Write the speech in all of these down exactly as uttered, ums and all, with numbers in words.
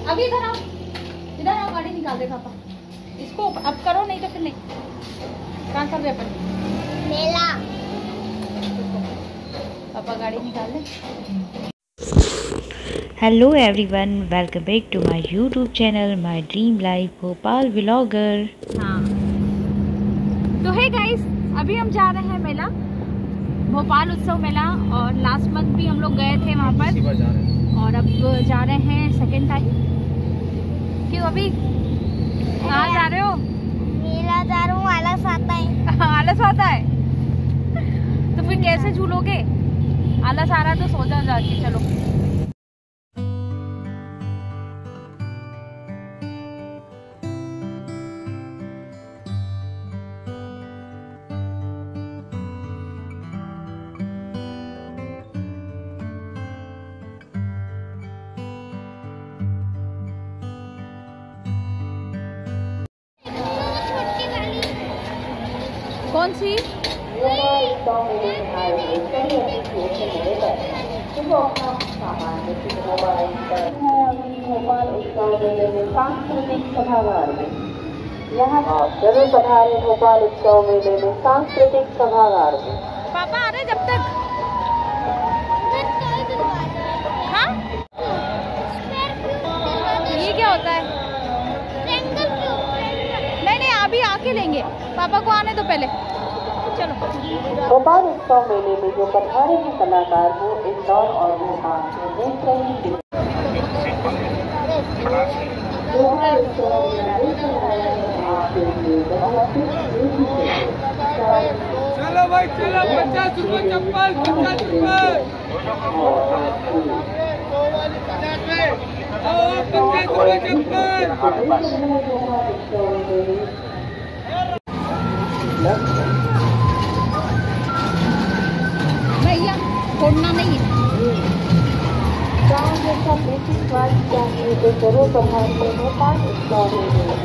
अभी इधर आओ, इधर आओ, गाड़ी निकाल दे पापा। इसको अब करो, नहीं तो फिर नहीं। कहाँ कर रहे अपन? मेला। पापा गाड़ी निकाल दे। Hello everyone, welcome back to my YouTube channel my dream life Bhopal vlogger. हाँ तो है गाइस, अभी हम जा रहे हैं मेला, भोपाल उत्सव मेला। और लास्ट मंथ भी हम लोग गए थे वहाँ पर, और अब जा रहे हैं सेकेंड टाइम। क्यों अभी कहाँ जा रहे हो? मेला जा रहा हूँ। आलस आता है। आलस आता है तो फिर कैसे झूलोगे? आलस आ रहा है तो सो जाओ जाके। चलो कौन सी? भोपाल उत्सव मेले में सांस्कृतिक सभागार में यहाँ जरूर पधारे। भोपाल उत्सव मेले में सांस्कृतिक सभागार में। पापा आ रहे जब तक। हाँ ये क्या होता है? नहीं नहीं अभी आके लेंगे, पापा को आने दो पहले। चलो। भोपाल उत्सव मेले में जो पधारे हैं कलाकार वो इंदौर और भोपाल में देख रही हैं। चलो भाई चलो, पचास रुपए चप्पल, पचास रुपए पचास रुपए चप्पल। भैया छोड़ना नहीं है। गाँव जैसा बेसिक स्वास्थ्य चाहिए तो जरूर पधारते भोपाल उत्सव मेले में।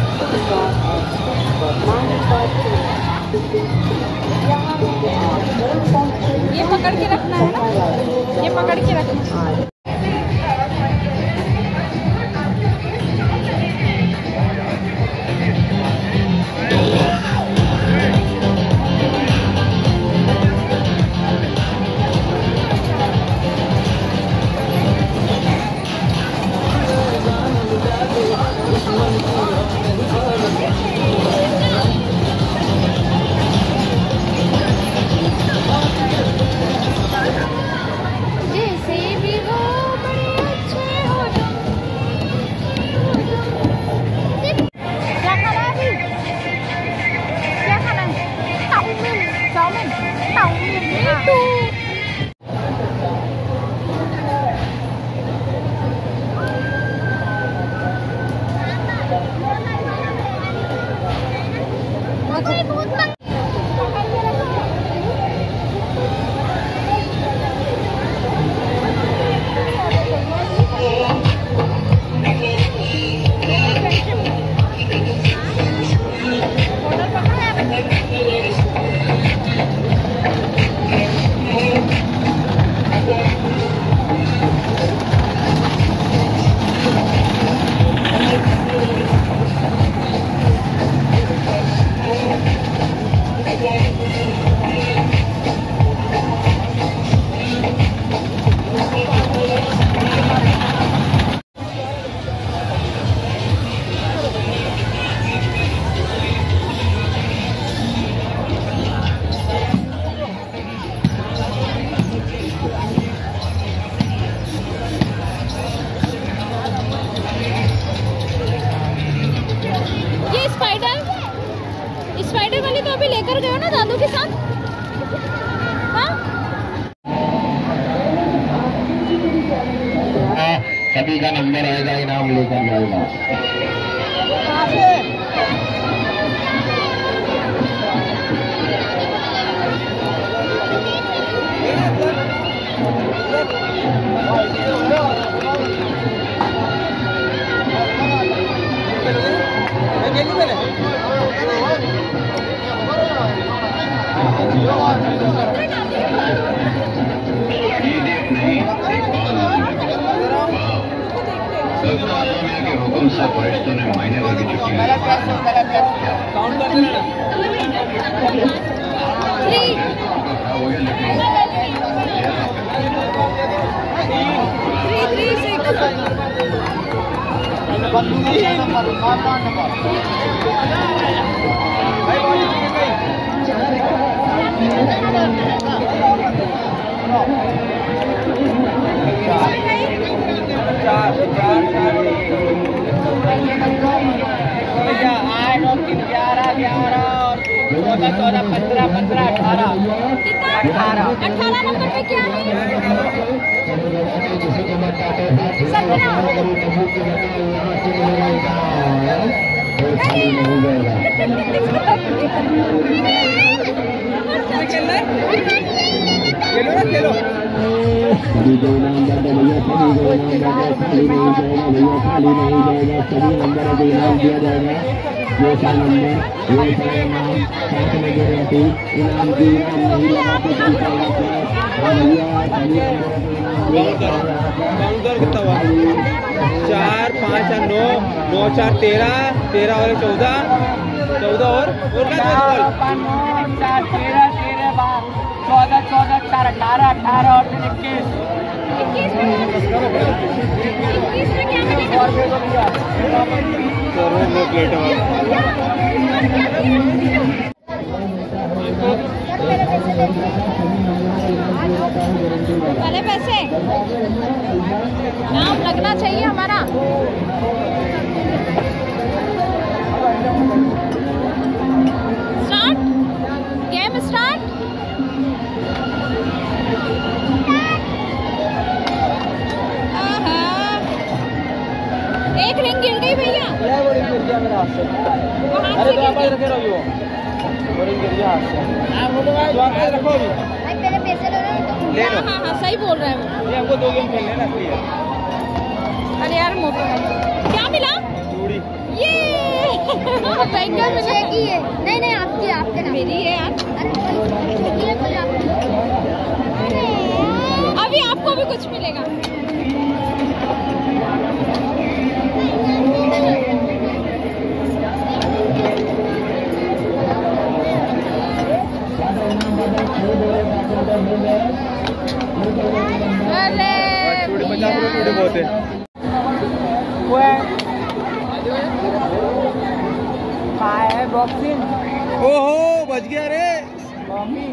ये पकड़ के रखना है ना, ये पकड़ के रखना है। लेकर गए हो ना दादू के साथ? हाँ सभी का नंबर आएगा, इनाम लेकर जाएगा। के हुक्म से फरिश्तों ने महीने भर की छुट्टी ली। काउंट कर देना ना। चार चार आठ और तीन ग्यारह ग्यारह और चौदह चौदह पंद्रह पंद्रह अठारह अठारह अठारह नंबर पे क्या है? खेलो ना खेलो। सभी दो नाम दर्द भैया, सभी दो नाम दर्द खाली नहीं जाएगा भैया, खाली नहीं जाएगा। सभी नंबरों को इनाम दिया जाएगा। ये सा नंबर, ये सा इनाम, साथ में गारंटी इनाम की इनाम नहीं लगाते चल जाएगा भैया। सभी नंबरों को इनाम दिया जाएगा। काउंटर कितना हुआ? चार पाँच और नौ, नौ चार तेरह, तेरह और चौदह, चौदह और और क्या चार तेरह तेरह बार चौदह चौदह चार अठारह अठारह और फिर इक्कीस इक्कीस में इक्कीस में क्या मिलेगा? प्लेट वाले पैसे नाम लगना चाहिए हमारा। Start game start. एक रिंग गिर गई भैया। अरे तो आप रखे रहो रखो अभी भाई मेरे पैसे ले लो। ले लो। हाँ हाँ सही बोल रहा है वो। ये हमको दो गेम खेलने ना इसलिए। अरे यार मोटो क्या मिला? चूड़ी। ये बैंगल मिला की है। नहीं नहीं आपकी आपके नाम। मेरी है यार। अरे ये कोई आपकी। अभी आपको भी कुछ मिलेगा। अरे चूड़ी पचास रुपये चूड़ी बहुत है। वो है है बॉक्सिंग। ओहो बच गया रे मम्मी।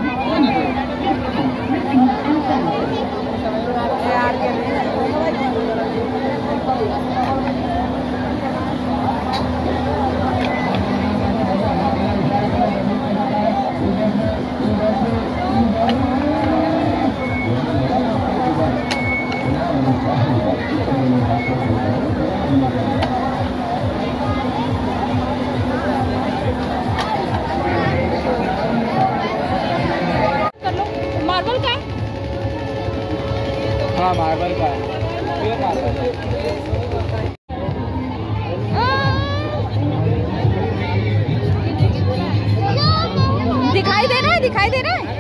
मार्बल का हाँ मार्बल का है। दिखाई दे रहा है दिखाई दे रहा है।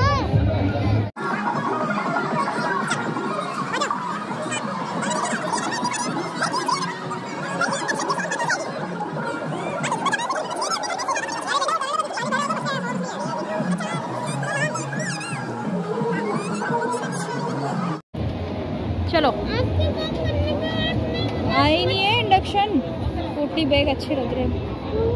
चलो आई नहीं है इंडक्शन। फोर्टी बैग अच्छे लग रहे हैं।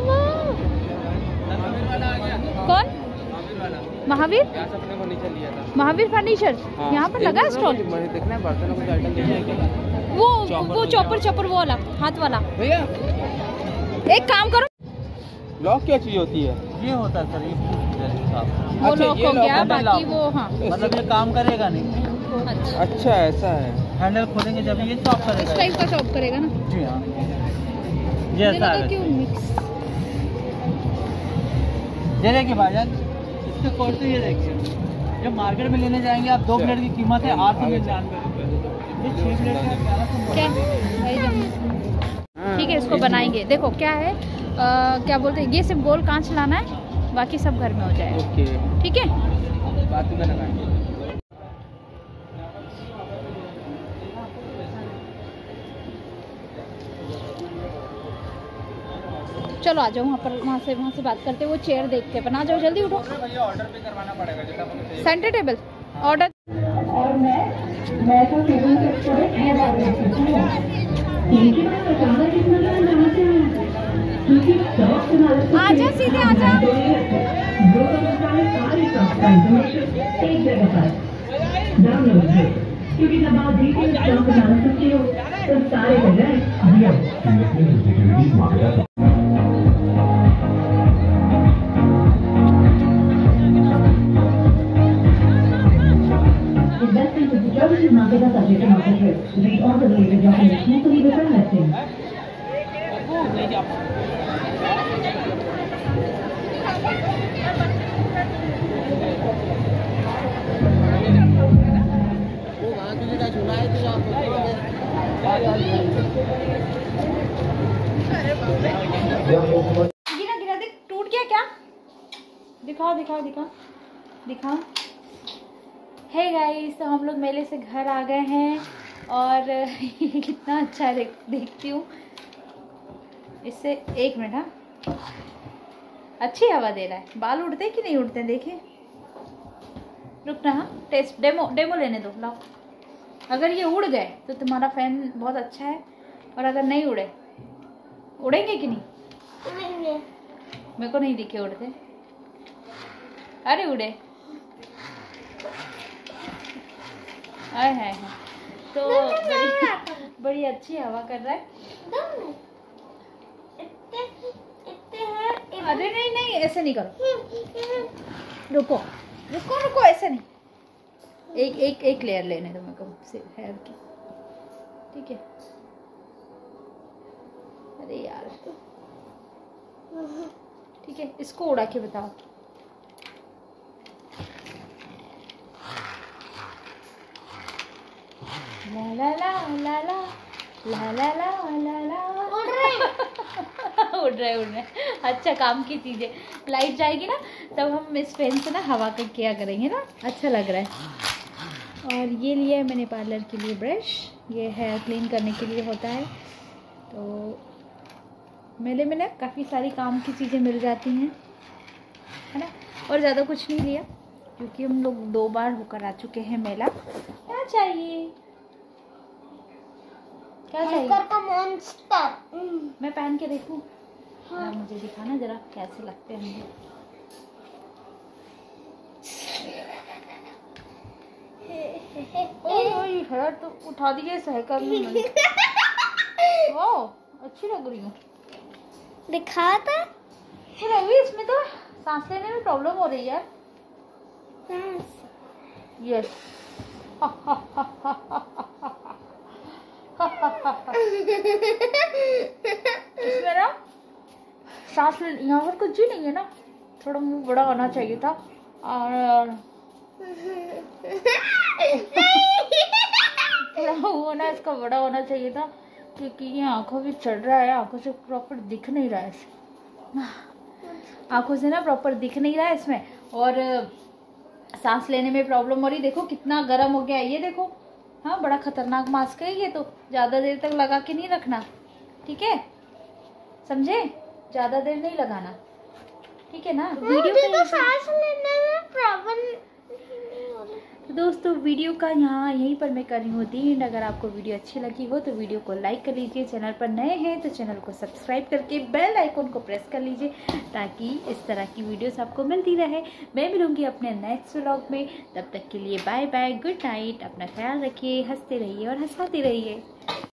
कौन? महावीर महावीर फर्नीचर यहाँ पर लगा स्टॉल। देखना है बर्तनों को आइटम देखना। वो वो चॉपर चॉपर वो वाला हाथ वाला। भैया एक काम करो। लॉक क्या चीज होती है? ये होता है सर ये वो लॉक हो गया बाकी वो हाँ मतलब ये काम करेगा नहीं। अच्छा अच्छा ऐसा है। हैंडल खोलेंगे जब ये चॉप इस करेगा। टाइप का चॉप करेगा ना। जी हाँ ये ऐसा है। क्यों मिक्स? ये देखिए भाईजान इसके कोर्स ये देखिए जब मार्केट में लेने जाएंगे आप दो प्लेट की कीमत है आठ सौ निन्यानवे रुपये। ये छः प्लेट का ग्यारह सौ। क्या भाई जम ठीक है इसको बनाएंगे। देखो क्या है आ, क्या बोलते हैं ये सिर्फ गोल कांच लाना है बाकी सब घर में हो जाएगा। ओके ठीक है बात में लगाएंगे। चलो आ जाओ वहाँ पर, वहाँ से वहाँ से बात करते, वो चेयर देख के बना जाओ, जल्दी उठो। भैया ऑर्डर पे करवाना पड़ेगा जैसा आपको चाहिए। Centre table order. और मैं मैं तो टेबल के थोड़े है बात करती हूँ, लेकिन मैं अचानक कितना कहाँ से आया, क्योंकि शॉप से मालूम आजा सीधे आजा। दो सारे सारी शॉप का इंफॉर्मेशन एक जगह पर डाउनलोड है, क्योंकि जब आप डिटेल शॉप बना सकते हो तो सारे जगह Investment in securities market are subject to market risk. Read all the related documents carefully before investing. गिरा गिरा देख, टूट गया क्या? दिखाओ दिखाओ दिखाओ दिखाओ। हे गाइस, तो हम लोग मेले से घर आ गए हैं और ये कितना अच्छा देख देखती हूँ इससे। एक मिनट, हाँ अच्छी हवा दे रहा है। बाल उड़ते कि नहीं उड़ते देखिए, रुकना। हाँ टेस्ट डेमो डेमो लेने दो, लाओ। अगर ये उड़ गए तो तुम्हारा फैन बहुत अच्छा है, और अगर नहीं उड़े, उड़ेंगे कि नहीं? मेरे को नहीं दिखे उड़ते। अरे उड़े, आए है, है। तो बड़ी बड़ी अच्छी हवा कर रहा है। अरे नहीं नहीं, ऐसे नहीं करो, रुको रुको रुको, ऐसे नहीं। एक एक एक लेयर लेने दो मेरे को से हेयर की, ठीक है? अरे यार, ठीक है, इसको उड़ा के बताओ। ला ला ला ला ला ला ला ला ला ला उड़ रहे उड़ रहे उड़ रहे। अच्छा काम की चीज़ें। लाइट जाएगी ना तब हम इस पेन से ना हवा का किया करेंगे ना, अच्छा लग रहा है। और ये लिया है मैंने पार्लर के लिए ब्रश, ये हेयर क्लीन करने के लिए होता है। तो मेले में ना काफ़ी सारी काम की चीज़ें मिल जाती हैं, है ना। और ज़्यादा कुछ नहीं लिया क्योंकि हम लोग दो बार होकर आ चुके हैं मेला। क्या चाहिए, क्या चाहिए? का मॉन्स्टर मैं पहन के देखूं? हाँ मुझे दिखाना जरा कैसे लगते हैं। ओए हेयर तो उठा दिए सहकर में मैंने। वाह अच्छी लग रही हूँ। दिखा था रवि, इसमें तो सांस लेने में प्रॉब्लम हो रही है। यस इसमें ना सांस ले, यहाँ पर कुछ भी नहीं है ना, थोड़ा मुंह बड़ा होना चाहिए था। और थोड़ा मुंह ना इसका बड़ा होना चाहिए था, क्योंकि ये आंखों भी चढ़ रहा है, आंखों से प्रॉपर दिख नहीं रहा है, आंखों से ना प्रॉपर दिख नहीं रहा है इसमें। और सांस लेने में प्रॉब्लम हो रही। देखो कितना गर्म हो गया है ये, देखो। हाँ बड़ा खतरनाक मास्क है ये, तो ज़्यादा देर तक लगा के नहीं रखना, ठीक है? समझे? ज़्यादा देर नहीं लगाना, ठीक है ना? वीडियो को सांस लेने में प्रॉब्लम। तो दोस्तों वीडियो का यहाँ यहीं पर मैं कर रही हूँ एंड। अगर आपको वीडियो अच्छी लगी हो तो वीडियो को लाइक कर लीजिए, चैनल पर नए हैं तो चैनल को सब्सक्राइब करके बेल आइकन को प्रेस कर लीजिए, ताकि इस तरह की वीडियोस आपको मिलती रहे। मैं मिलूँगी अपने नेक्स्ट व्लॉग में, तब तक के लिए बाय बाय, गुड नाइट। अपना ख्याल रखिए, हंसते रहिए और हंसाते रहिए।